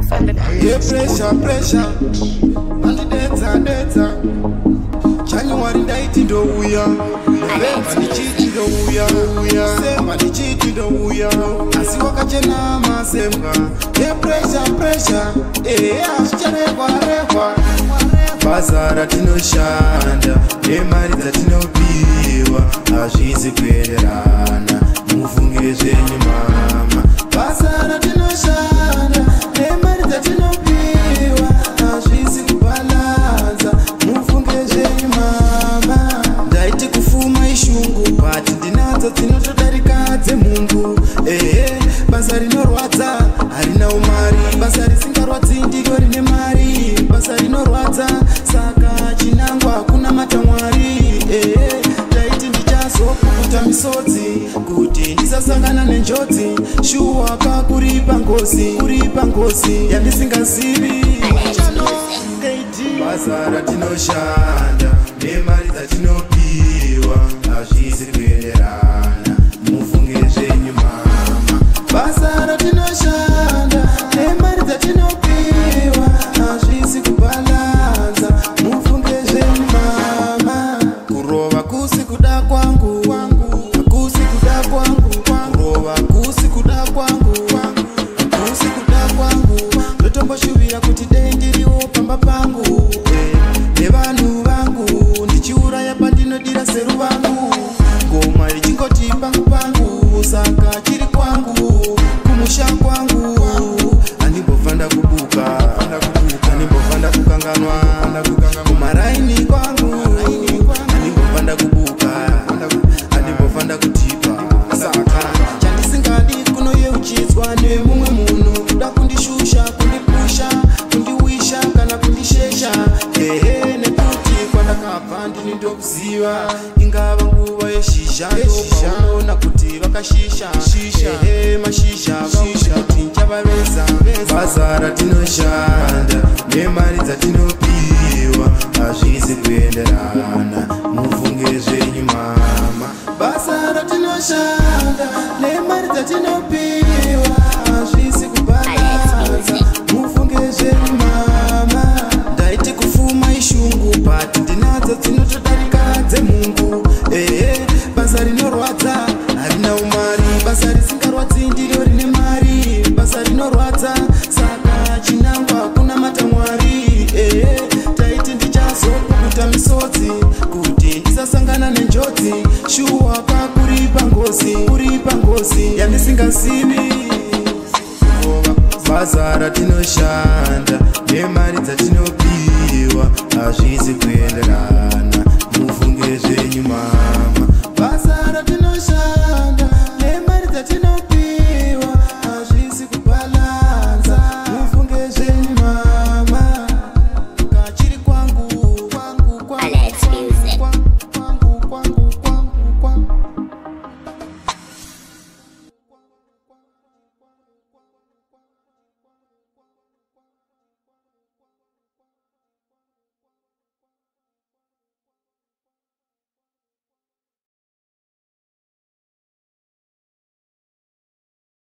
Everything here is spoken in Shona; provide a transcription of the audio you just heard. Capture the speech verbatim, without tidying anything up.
Max on the beat. Yeah, pressure, pressure. And the data, data. January nineteen, do we are. November, the cheating, do we are. December, the cheating, do we are. As you walk at your name, Semba. Yeah, pressure, pressure. Yeah, Charewa, Rewa. Bazara tino shanda, nemari dzatino piwa, azvizi kuenderana, mufunge zvenyu mama. Bazara tino shanda, nemari dzatino piwa, azvizi kubalanza, mufunge zvenyu mama. Ndaiti kufuma ishungu, but ndinadzo dzinotodarika dzemungu. Eh, basa rinorwadza, harina umari, basa risingarwadzi ndiro rine mari, basa rinorwadza. Saka chinangwa kuna matamwari. Eh, ndaiti ndichazopukuta misodzi kuti ndisasangana nenjodzi. Shuwa kakuripa ngozi, kuripa ngozi yandisingazivi. Basa ratinoshanda nemari dzatinopiwa azvizi kuenderana, mufunge zvenyu mama. Basa ratinoshanda nemari dzatinopiwa azvizi kubalanza, mufunge zvenyu mama. Kurova kusi kuda kwangu, kusi kuda kwangu, kurova kusi kuda kwangu, kusi kuda kwangu. Ndotomboshuvira kuti dei ndiriwo pamba pangu, nevanhu vangu ndichiuraya pandinodira seru vangu. Ngoma ichingoti pangu pangu, saka chiri kwangu, kumusha kwangu. Andimbovanda kubuka, andimbovanda kukanganwa, kumaraini kwangu. Andimbovanda kubuka, andimbovanda kutipa. Saka chandisingadi kunoyeuchidzwa nemumwe munhu, kuda kundishusha, kundipusha, kundiwisha kana kundishesha. Ehe, nekuti kwandakabva ndini ndokuziva, ingava nguva yeshisha, ndopaona kuti vakashisha. Ehe, mashisha vakuti nchavaveza. Basa ratinoshanda nemari dzatinopiwa azvizi kuenderana, mufunge zvenyu mama. Basa ratinoshanda nemari dzatinopiwa azvizi kubalanza, mufunge zvenyu mama. Ndaiti kufuma ishungu, but ndinadzo dzinotodarika dzemungu. Eh, basa rinorwadza harina umari, basa risingarwadzi ndiro rine mari, basa rinorwadza. Saka chinangwa kuna matamwari. Eh, taiti ndichazopukuta misodzi kuti ndisasangana nenjodzi. Shuwa kakuripa ngozi, kuripa ngozi yandisingazivi. Basa ratinoshanda nemari dzatinopiwa azvizi kuenderana, mufunge zvenyu mama. Basa ratinoshanda